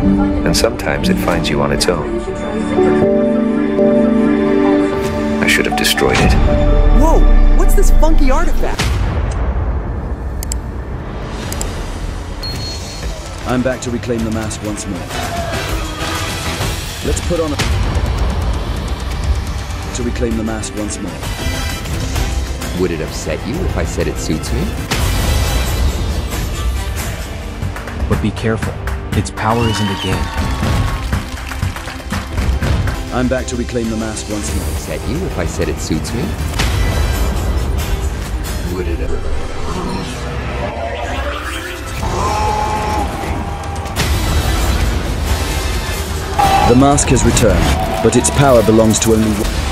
And sometimes it finds you on its own. I should have destroyed it. Whoa! What's this funky artifact? I'm back to reclaim the mask once more. Let's put on a... to reclaim the mask once more. Would it upset you if I said it suits me? But be careful. Its power isn't a game. I'm back to reclaim the mask once more. Upset you if I said it suits me? Would it ever? The mask has returned, but its power belongs to only one.